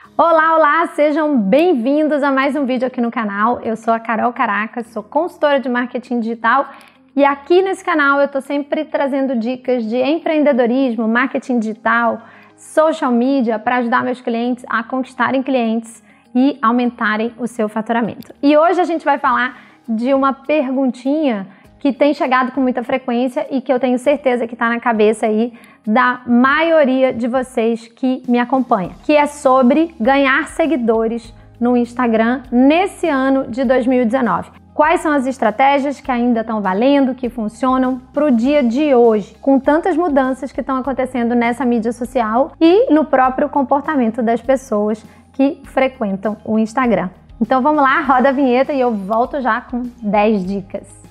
Olá, olá! Sejam bem-vindos a mais um vídeo aqui no canal. Eu sou a Carol Caracas, sou consultora de marketing digital e aqui nesse canal eu tô sempre trazendo dicas de empreendedorismo, marketing digital, social media para ajudar meus clientes a conquistarem clientes e aumentarem o seu faturamento. E hoje a gente vai falar de uma perguntinha que tem chegado com muita frequência e que eu tenho certeza que está na cabeça aí da maioria de vocês que me acompanha, que é sobre ganhar seguidores no Instagram nesse ano de 2019. Quais são as estratégias que ainda estão valendo, que funcionam para o dia de hoje, com tantas mudanças que estão acontecendo nessa mídia social e no próprio comportamento das pessoas que frequentam o Instagram. Então vamos lá, roda a vinheta e eu volto já com 10 dicas.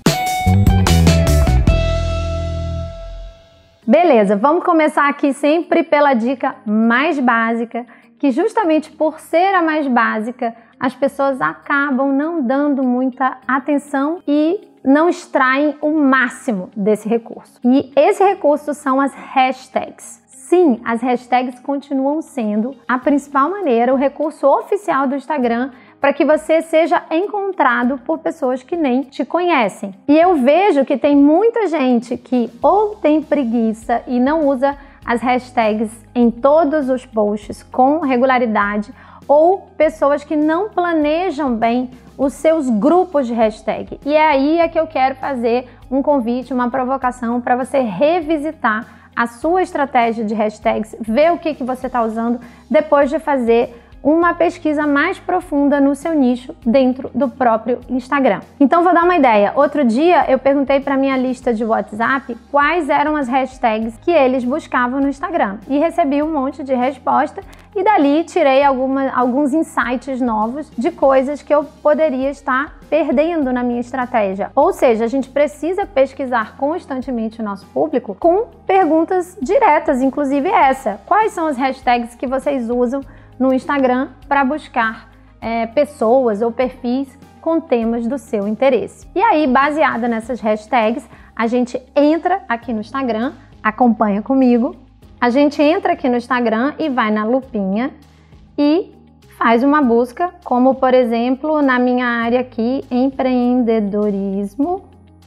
Beleza, vamos começar aqui sempre pela dica mais básica, que justamente por ser a mais básica, as pessoas acabam não dando muita atenção e não extraem o máximo desse recurso. E esse recurso são as hashtags. Sim, as hashtags continuam sendo a principal maneira, o recurso oficial do Instagram para que você seja encontrado por pessoas que nem te conhecem. E eu vejo que tem muita gente que ou tem preguiça e não usa as hashtags em todos os posts com regularidade, ou pessoas que não planejam bem os seus grupos de hashtag. E é aí que eu quero fazer um convite, uma provocação para você revisitar a sua estratégia de hashtags, ver o que você está usando depois de fazer uma pesquisa mais profunda no seu nicho dentro do próprio Instagram. Então vou dar uma ideia. Outro dia eu perguntei para minha lista de WhatsApp quais eram as hashtags que eles buscavam no Instagram e recebi um monte de resposta e dali tirei alguns insights novos de coisas que eu poderia estar perdendo na minha estratégia. Ou seja, a gente precisa pesquisar constantemente o nosso público com perguntas diretas, inclusive essa. Quais são as hashtags que vocês usam no Instagram para buscar pessoas ou perfis com temas do seu interesse? E aí, baseada nessas hashtags, a gente entra aqui no Instagram, acompanha comigo, a gente entra aqui no Instagram e vai na lupinha e faz uma busca, como por exemplo, na minha área aqui, empreendedorismo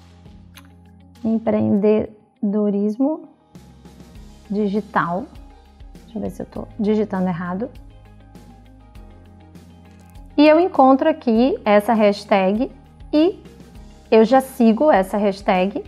digital. Deixa eu ver se eu estou digitando errado. E eu encontro aqui essa hashtag e eu já sigo essa hashtag.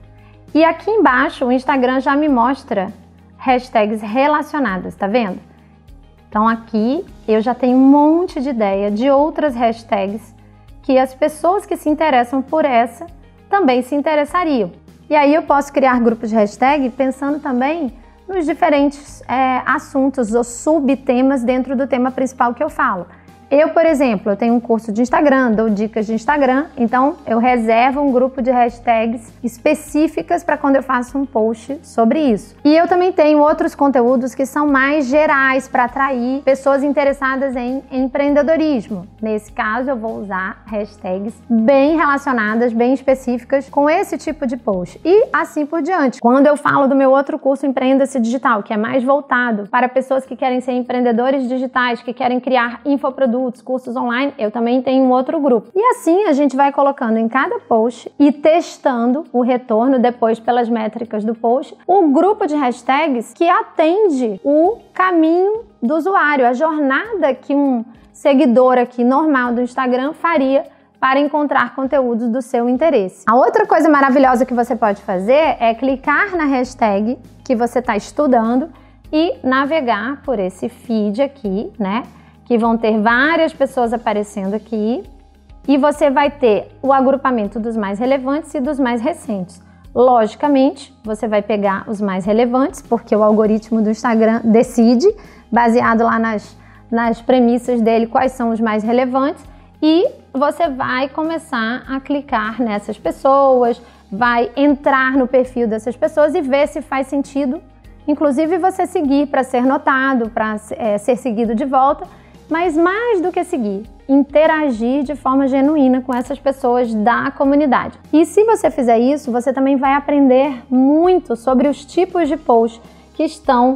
E aqui embaixo o Instagram já me mostra hashtags relacionadas, tá vendo? Então aqui eu já tenho um monte de ideia de outras hashtags que as pessoas que se interessam por essa também se interessariam. E aí eu posso criar grupos de hashtag pensando também nos diferentes assuntos ou subtemas dentro do tema principal que eu falo. Eu, por exemplo, eu tenho um curso de Instagram, dou dicas de Instagram, então eu reservo um grupo de hashtags específicas para quando eu faço um post sobre isso. E eu também tenho outros conteúdos que são mais gerais para atrair pessoas interessadas em empreendedorismo. Nesse caso, eu vou usar hashtags bem relacionadas, bem específicas com esse tipo de post. E assim por diante. Quando eu falo do meu outro curso Empreenda-se Digital, que é mais voltado para pessoas que querem ser empreendedores digitais, que querem criar infoprodutos, cursos online, eu também tenho um outro grupo. E assim a gente vai colocando em cada post e testando o retorno depois pelas métricas do post, o grupo de hashtags que atende o caminho do usuário, a jornada que um seguidor aqui normal do Instagram faria para encontrar conteúdos do seu interesse. A outra coisa maravilhosa que você pode fazer é clicar na hashtag que você está estudando e navegar por esse feed aqui, né? Que vão ter várias pessoas aparecendo aqui e você vai ter o agrupamento dos mais relevantes e dos mais recentes. Logicamente, você vai pegar os mais relevantes, porque o algoritmo do Instagram decide, baseado lá nas premissas dele, quais são os mais relevantes, e você vai começar a clicar nessas pessoas, vai entrar no perfil dessas pessoas e ver se faz sentido, inclusive você seguir para ser notado, para ser seguido de volta. Mas mais do que seguir, interagir de forma genuína com essas pessoas da comunidade. E se você fizer isso, você também vai aprender muito sobre os tipos de posts que estão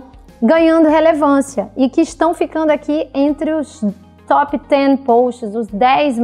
ganhando relevância e que estão ficando aqui entre os top 10 posts, os 10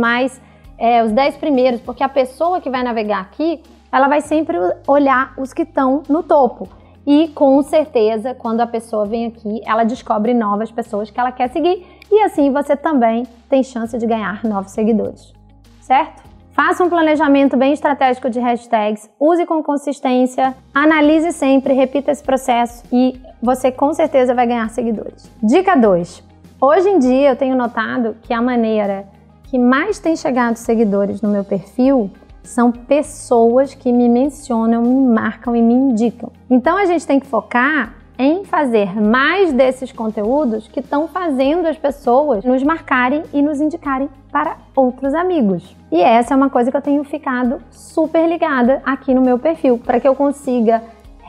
primeiros, porque a pessoa que vai navegar aqui, ela vai sempre olhar os que estão no topo. E com certeza, quando a pessoa vem aqui, ela descobre novas pessoas que ela quer seguir e assim você também tem chance de ganhar novos seguidores, certo? Faça um planejamento bem estratégico de hashtags, use com consistência, analise sempre, repita esse processo e você com certeza vai ganhar seguidores. Dica 2. Hoje em dia eu tenho notado que a maneira que mais tem chegado seguidores no meu perfil são pessoas que me mencionam, me marcam e me indicam. Então a gente tem que focar em fazer mais desses conteúdos que estão fazendo as pessoas nos marcarem e nos indicarem para outros amigos. E essa é uma coisa que eu tenho ficado super ligada aqui no meu perfil, para que eu consiga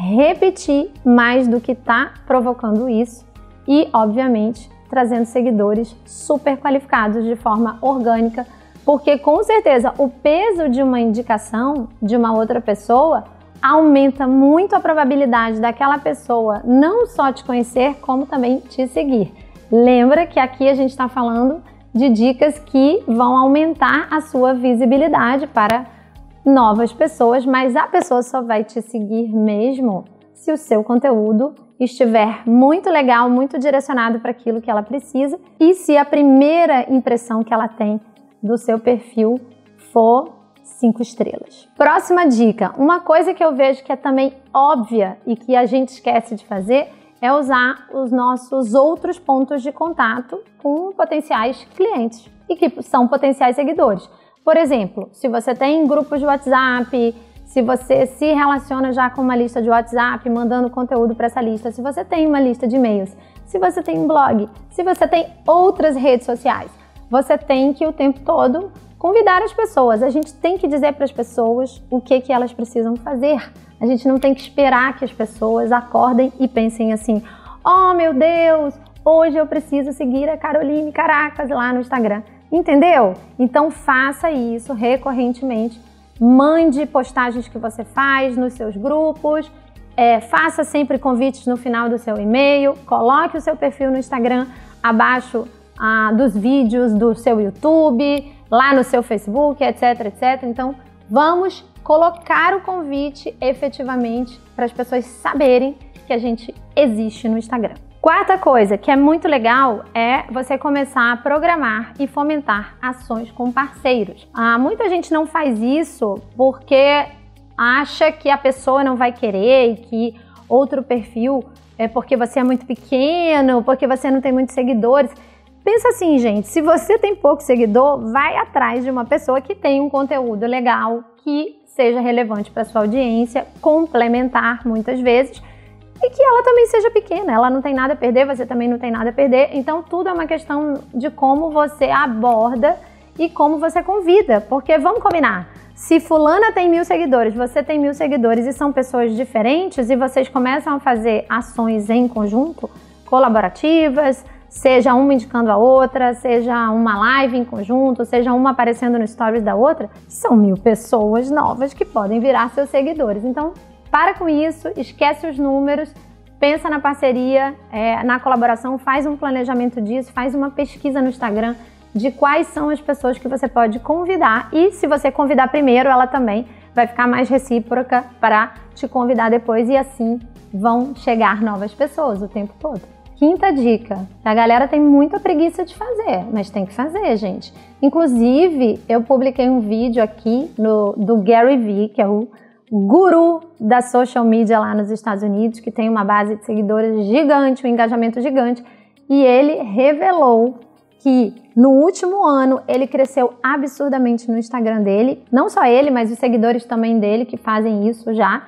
repetir mais do que está provocando isso e, obviamente, trazendo seguidores super qualificados de forma orgânica, porque com certeza o peso de uma indicação de uma outra pessoa aumenta muito a probabilidade daquela pessoa não só te conhecer, como também te seguir. Lembra que aqui a gente está falando de dicas que vão aumentar a sua visibilidade para novas pessoas, mas a pessoa só vai te seguir mesmo se o seu conteúdo estiver muito legal, muito direcionado para aquilo que ela precisa e se a primeira impressão que ela tem do seu perfil for 5 estrelas. Próxima dica, uma coisa que eu vejo que é também óbvia e que a gente esquece de fazer é usar os nossos outros pontos de contato com potenciais clientes e que são potenciais seguidores. Por exemplo, se você tem grupos de WhatsApp, se você se relaciona já com uma lista de WhatsApp, mandando conteúdo para essa lista, se você tem uma lista de e-mails, se você tem um blog, se você tem outras redes sociais, você tem que o tempo todo convidar as pessoas. A gente tem que dizer para as pessoas o que elas precisam fazer. A gente não tem que esperar que as pessoas acordem e pensem assim: oh meu Deus, hoje eu preciso seguir a Caroline Caracas lá no Instagram. Entendeu? Então faça isso recorrentemente. Mande postagens que você faz nos seus grupos, faça sempre convites no final do seu e-mail, coloque o seu perfil no Instagram abaixo dos vídeos do seu YouTube, lá no seu Facebook, etc, etc. Então, vamos colocar o convite efetivamente para as pessoas saberem que a gente existe no Instagram. Quarta coisa que é muito legal é você começar a programar e fomentar ações com parceiros. Muita gente não faz isso porque acha que a pessoa não vai querer e que outro perfil é porque você é muito pequeno, porque você não tem muitos seguidores. Pensa assim, gente, se você tem pouco seguidor, vai atrás de uma pessoa que tem um conteúdo legal, que seja relevante para sua audiência, complementar muitas vezes, e que ela também seja pequena. Ela não tem nada a perder, você também não tem nada a perder. Então tudo é uma questão de como você aborda e como você convida. Porque vamos combinar, se fulana tem 1000 seguidores, você tem 1000 seguidores e são pessoas diferentes e vocês começam a fazer ações em conjunto, colaborativas, seja uma indicando a outra, seja uma live em conjunto, seja uma aparecendo no stories da outra, são 1000 pessoas novas que podem virar seus seguidores. Então, para com isso, esquece os números, pensa na parceria, na colaboração, faz um planejamento disso, faz uma pesquisa no Instagram de quais são as pessoas que você pode convidar e se você convidar primeiro, ela também vai ficar mais recíproca para te convidar depois e assim vão chegar novas pessoas o tempo todo. Quinta dica, a galera tem muita preguiça de fazer, mas tem que fazer, gente. Inclusive, eu publiquei um vídeo aqui do Gary Vee, que é o guru da social media lá nos Estados Unidos, que tem uma base de seguidores gigante, um engajamento gigante, e ele revelou que no último ano ele cresceu absurdamente no Instagram dele, não só ele, mas os seguidores também dele que fazem isso já,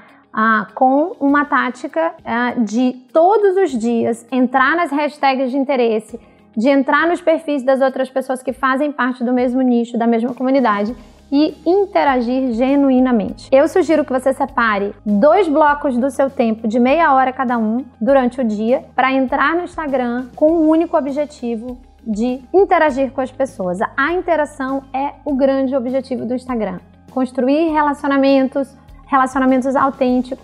com uma tática de todos os dias entrar nas hashtags de interesse, de entrar nos perfis das outras pessoas que fazem parte do mesmo nicho, da mesma comunidade e interagir genuinamente. Eu sugiro que você separe 2 blocos do seu tempo de meia hora cada um durante o dia para entrar no Instagram com um único objetivo de interagir com as pessoas. A interação é o grande objetivo do Instagram. Construir relacionamentos autênticos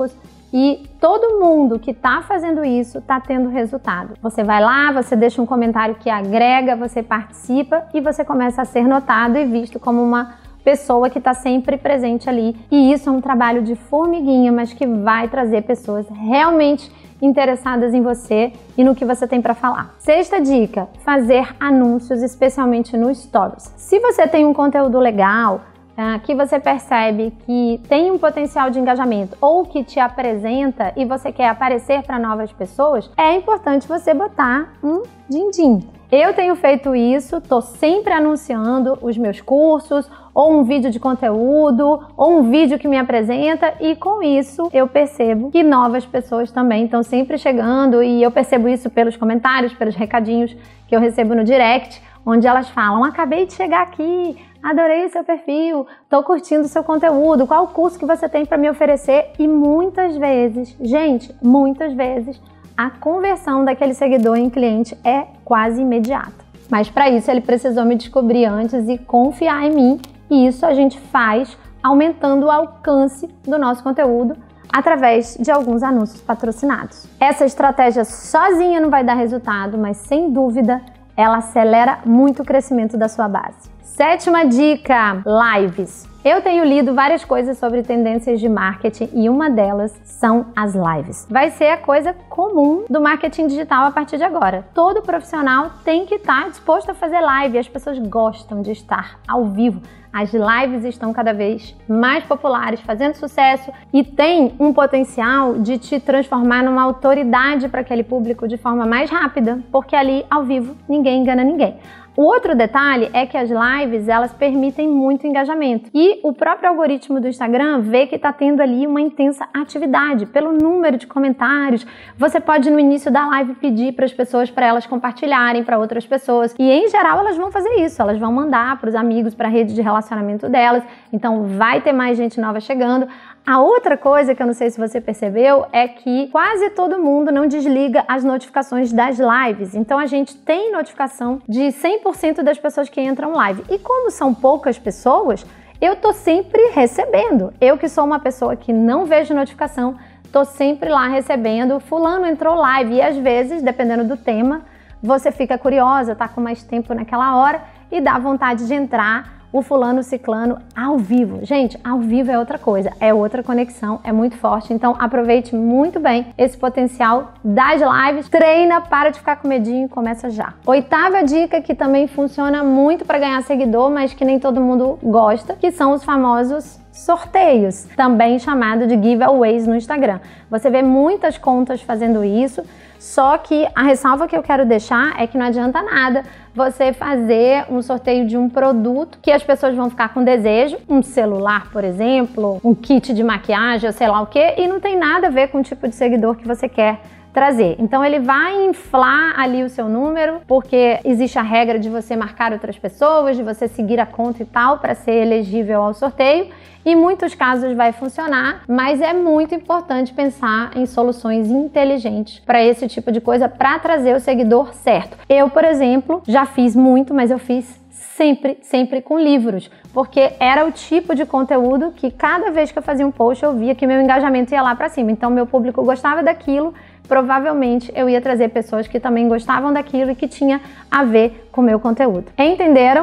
E todo mundo que está fazendo isso está tendo resultado. Você vai lá, você deixa um comentário que agrega, você participa e você começa a ser notado e visto como uma pessoa que está sempre presente ali. E isso é um trabalho de formiguinha, mas que vai trazer pessoas realmente interessadas em você e no que você tem para falar. Sexta dica: fazer anúncios, especialmente no Stories. Se você tem um conteúdo legal, que você percebe que tem um potencial de engajamento ou que te apresenta e você quer aparecer para novas pessoas, é importante você botar um din-din. Eu tenho feito isso, tô sempre anunciando os meus cursos, ou um vídeo de conteúdo, ou um vídeo que me apresenta, e com isso eu percebo que novas pessoas também estão sempre chegando, e eu percebo isso pelos comentários, pelos recadinhos que eu recebo no direct, onde elas falam: acabei de chegar aqui, adorei o seu perfil, tô curtindo o seu conteúdo, qual o curso que você tem para me oferecer? E muitas vezes, gente, muitas vezes, a conversão daquele seguidor em cliente é quase imediata. Mas para isso ele precisou me descobrir antes e confiar em mim, e isso a gente faz aumentando o alcance do nosso conteúdo através de alguns anúncios patrocinados. Essa estratégia sozinha não vai dar resultado, mas sem dúvida ela acelera muito o crescimento da sua base. Sétima dica: lives. Eu tenho lido várias coisas sobre tendências de marketing e uma delas são as lives. Vai ser a coisa comum do marketing digital a partir de agora. Todo profissional tem que estar disposto a fazer live. As pessoas gostam de estar ao vivo. As lives estão cada vez mais populares, fazendo sucesso e tem um potencial de te transformar numa autoridade para aquele público de forma mais rápida, porque ali, ao vivo, ninguém engana ninguém. O outro detalhe é que as lives, elas permitem muito engajamento. E o próprio algoritmo do Instagram vê que está tendo ali uma intensa atividade pelo número de comentários. Você pode, no início da live, pedir para as pessoas para elas compartilharem para outras pessoas. E, em geral, elas vão fazer isso. Elas vão mandar para os amigos, para a rede de relacionamento delas. Então, vai ter mais gente nova chegando. A outra coisa que eu não sei se você percebeu é que quase todo mundo não desliga as notificações das lives. Então a gente tem notificação de 100% das pessoas que entram live. E como são poucas pessoas, eu tô sempre recebendo. Eu que sou uma pessoa que não vejo notificação, tô sempre lá recebendo. Fulano entrou live e às vezes, dependendo do tema, você fica curiosa, tá com mais tempo naquela hora e dá vontade de entrar o fulano, o ciclano, ao vivo. Gente, ao vivo é outra coisa, é outra conexão, é muito forte. Então aproveite muito bem esse potencial das lives, treina, para de ficar com medinho e começa já. Oitava dica que também funciona muito para ganhar seguidor, mas que nem todo mundo gosta, que são os famosos sorteios, também chamado de giveaways no Instagram. Você vê muitas contas fazendo isso, só que a ressalva que eu quero deixar é que não adianta nada você fazer um sorteio de um produto que as pessoas vão ficar com desejo, um celular, por exemplo, um kit de maquiagem, sei lá o que, e não tem nada a ver com o tipo de seguidor que você quer trazer. Então ele vai inflar ali o seu número, porque existe a regra de você marcar outras pessoas, de você seguir a conta e tal, para ser elegível ao sorteio. Em muitos casos vai funcionar, mas é muito importante pensar em soluções inteligentes para esse tipo de coisa, para trazer o seguidor certo. Eu, por exemplo, já fiz muito, mas eu fiz sempre com livros, porque era o tipo de conteúdo que cada vez que eu fazia um post eu via que meu engajamento ia lá para cima. Então meu público gostava daquilo, provavelmente eu ia trazer pessoas que também gostavam daquilo e que tinha a ver com o meu conteúdo. Entenderam?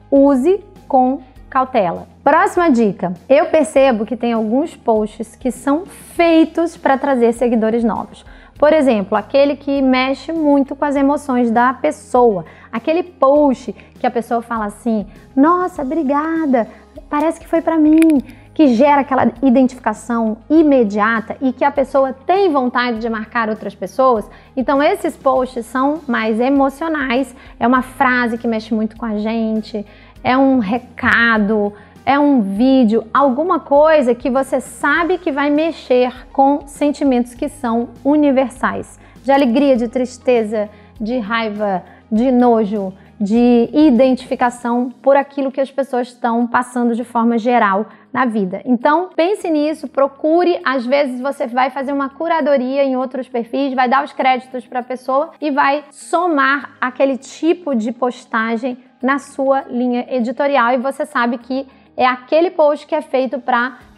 Use com cautela. Próxima dica. Eu percebo que tem alguns posts que são feitos para trazer seguidores novos. Por exemplo, aquele que mexe muito com as emoções da pessoa. Aquele post que a pessoa fala assim: nossa, obrigada, parece que foi para mim. Que gera aquela identificação imediata e que a pessoa tem vontade de marcar outras pessoas. Então esses posts são mais emocionais, é uma frase que mexe muito com a gente, é um recado, é um vídeo, alguma coisa que você sabe que vai mexer com sentimentos que são universais. De alegria, de tristeza, de raiva, de nojo, de identificação por aquilo que as pessoas estão passando de forma geral na vida. Então, pense nisso, procure, às vezes você vai fazer uma curadoria em outros perfis, vai dar os créditos para a pessoa e vai somar aquele tipo de postagem na sua linha editorial e você sabe que é aquele post que é feito para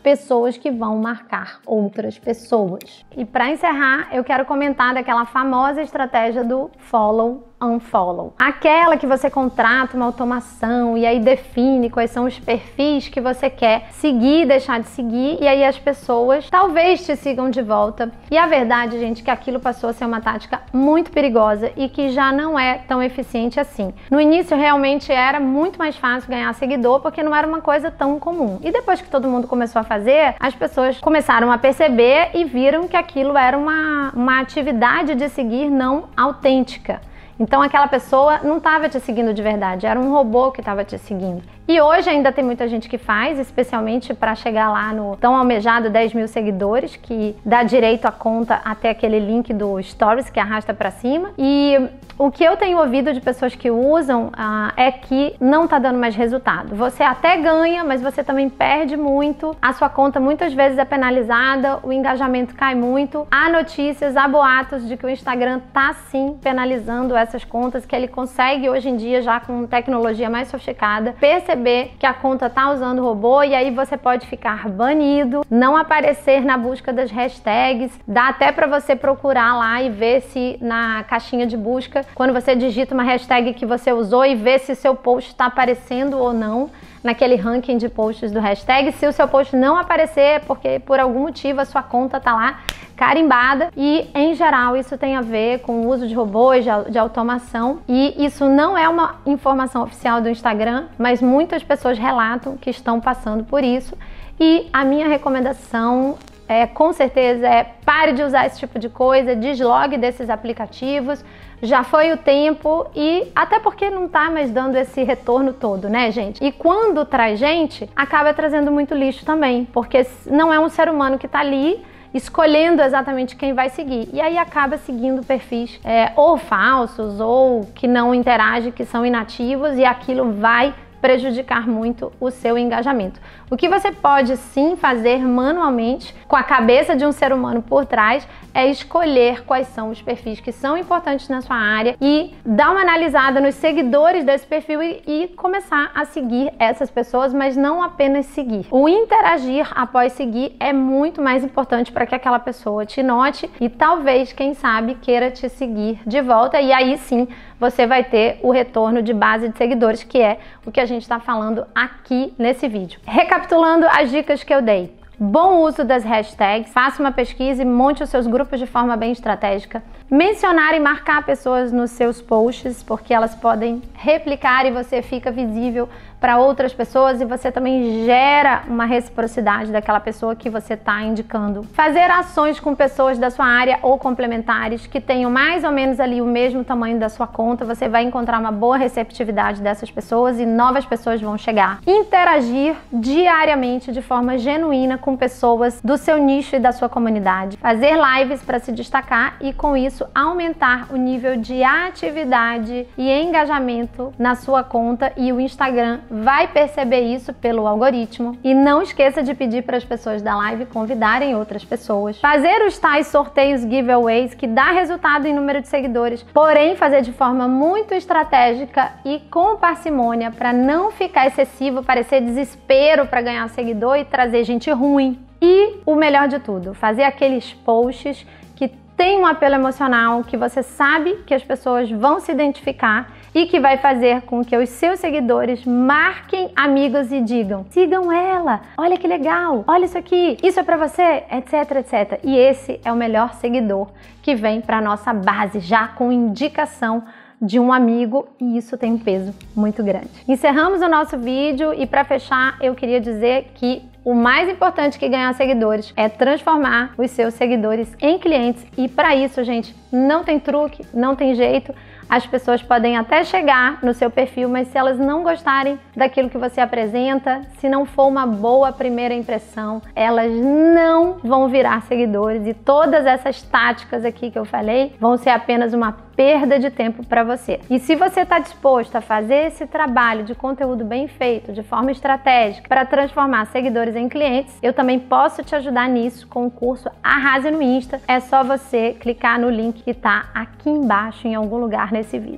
pessoas que vão marcar outras pessoas. E para encerrar, eu quero comentar daquela famosa estratégia do follow unfollow. Aquela que você contrata uma automação e aí define quais são os perfis que você quer seguir e deixar de seguir, e aí as pessoas talvez te sigam de volta. E a verdade, gente, é que aquilo passou a ser uma tática muito perigosa e que já não é tão eficiente assim. No início realmente era muito mais fácil ganhar seguidor porque não era uma coisa tão comum. E depois que todo mundo começou a fazer, as pessoas começaram a perceber e viram que aquilo era uma atividade de seguir não autêntica. Então aquela pessoa não estava te seguindo de verdade, era um robô que estava te seguindo. E hoje ainda tem muita gente que faz, especialmente para chegar lá no tão almejado 10 mil seguidores, que dá direito à conta até aquele link do Stories que arrasta para cima. E o que eu tenho ouvido de pessoas que usam é que não tá dando mais resultado. Você até ganha, mas você também perde muito. A sua conta muitas vezes é penalizada, o engajamento cai muito. Há notícias, há boatos de que o Instagram tá sim penalizando essas contas, que ele consegue hoje em dia, já com tecnologia mais sofisticada, perceber que a conta tá usando robô, e aí você pode ficar banido, não aparecer na busca das hashtags. Dá até para você procurar lá e ver se na caixinha de busca, quando você digita uma hashtag que você usou, e ver se seu post está aparecendo ou não naquele ranking de posts do hashtag. Se o seu post não aparecer, porque por algum motivo a sua conta tá lá carimbada, e em geral isso tem a ver com o uso de robôs, de automação, e isso não é uma informação oficial do Instagram, mas muitas pessoas relatam que estão passando por isso. E a minha recomendação com certeza pare de usar esse tipo de coisa, deslogue desses aplicativos, já foi o tempo, e até porque não tá mais dando esse retorno todo, né, gente? E quando traz gente, acaba trazendo muito lixo também, porque não é um ser humano que tá ali escolhendo exatamente quem vai seguir, e aí acaba seguindo perfis ou falsos ou que não interagem, que são inativos, e aquilo vai prejudicar muito o seu engajamento. O que você pode sim fazer manualmente, com a cabeça de um ser humano por trás, é escolher quais são os perfis que são importantes na sua área e dar uma analisada nos seguidores desse perfil e começar a seguir essas pessoas, mas não apenas seguir. O interagir após seguir é muito mais importante para que aquela pessoa te note e talvez, quem sabe, queira te seguir de volta, e aí sim você vai ter o retorno de base de seguidores, que é o que a gente está falando aqui nesse vídeo. Recapitulando as dicas que eu dei. Bom uso das hashtags, faça uma pesquisa e monte os seus grupos de forma bem estratégica. Mencionar e marcar pessoas nos seus posts, porque elas podem replicar e você fica visível para outras pessoas, e você também gera uma reciprocidade daquela pessoa que você está indicando. Fazer ações com pessoas da sua área ou complementares que tenham mais ou menos ali o mesmo tamanho da sua conta, você vai encontrar uma boa receptividade dessas pessoas e novas pessoas vão chegar. Interagir diariamente de forma genuína com pessoas do seu nicho e da sua comunidade. Fazer lives para se destacar e com isso aumentar o nível de atividade e engajamento na sua conta, e o Instagram vai perceber isso pelo algoritmo. E não esqueça de pedir para as pessoas da live convidarem outras pessoas. Fazer os tais sorteios, giveaways, que dá resultado em número de seguidores, porém fazer de forma muito estratégica e com parcimônia para não ficar excessivo, parecer desespero para ganhar seguidor e trazer gente ruim. E o melhor de tudo, fazer aqueles posts que tem um apelo emocional, que você sabe que as pessoas vão se identificar e que vai fazer com que os seus seguidores marquem amigos e digam: sigam ela, olha que legal, olha isso aqui, isso é pra você, etc, etc. E esse é o melhor seguidor que vem para nossa base, já com indicação de um amigo, e isso tem um peso muito grande. Encerramos o nosso vídeo e para fechar eu queria dizer que o mais importante que ganhar seguidores é transformar os seus seguidores em clientes, e para isso, gente, não tem truque, não tem jeito. As pessoas podem até chegar no seu perfil, mas se elas não gostarem daquilo que você apresenta, se não for uma boa primeira impressão, elas não vão virar seguidores, e todas essas táticas aqui que eu falei vão ser apenas uma perda de tempo para você. E se você está disposto a fazer esse trabalho de conteúdo bem feito, de forma estratégica, para transformar seguidores em clientes, eu também posso te ajudar nisso com o curso Arrase no Insta. É só você clicar no link que está aqui embaixo em algum lugar nesse vídeo.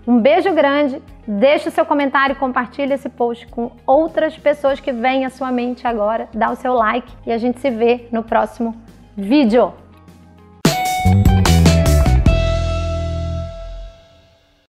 Um beijo grande, deixa o seu comentário e compartilha esse post com outras pessoas que vêm à sua mente agora. Dá o seu like e a gente se vê no próximo vídeo.